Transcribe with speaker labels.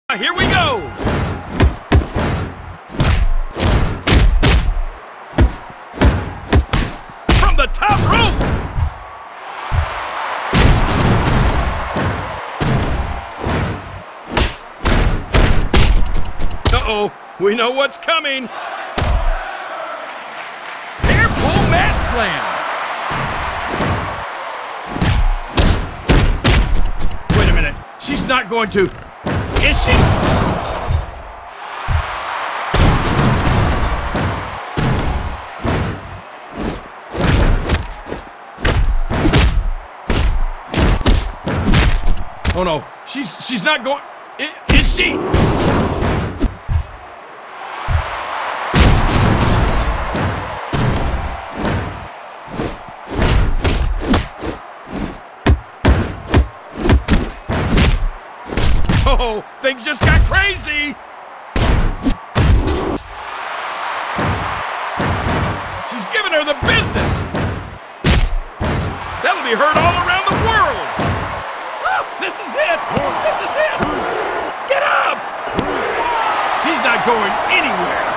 Speaker 1: Here we go! From the top rope! Uh-oh, we know what's coming! Air pull mat slam! Wait a minute, she's not going to... Is she? Oh no, she's not going. Is she? Oh, things just got crazy! She's giving her the business! That'll be heard all around the world! Oh, this is it! This is it! Get up! She's not going anywhere!